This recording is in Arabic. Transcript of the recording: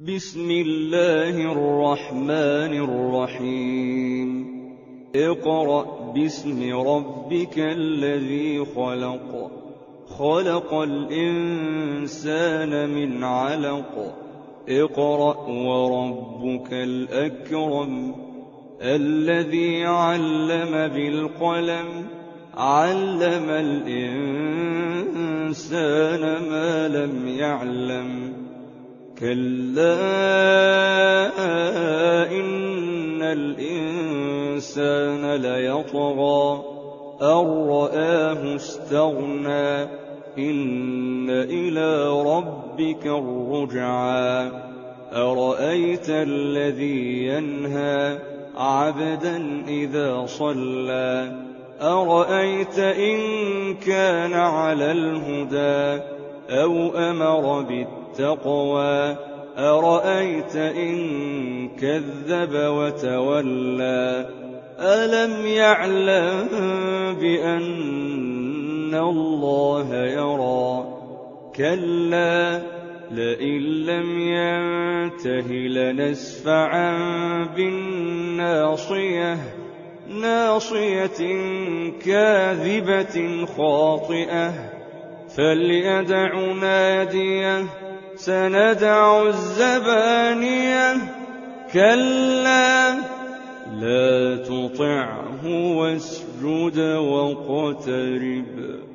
بسم الله الرحمن الرحيم اقرأ باسم ربك الذي خلق خلق الإنسان من علق اقرأ وربك الأكرم الذي علم بالقلم علم الإنسان ما لم يعلم كلا إن الإنسان ليطغى أن رآه استغنى إن إلى ربك الرجعى أرأيت الذي ينهى عبدا إذا صلى أرأيت إن كان على الهدى أو أمر بالتقوى أرأيت إن كذب وتولى ألم يعلم بأن الله يرى كلا لئن لم ينته لنسفعا بالناصية ناصية كاذبة خاطئة فليدع ناديه سندع الزبانية كلا لا تطعه واسجد واقترب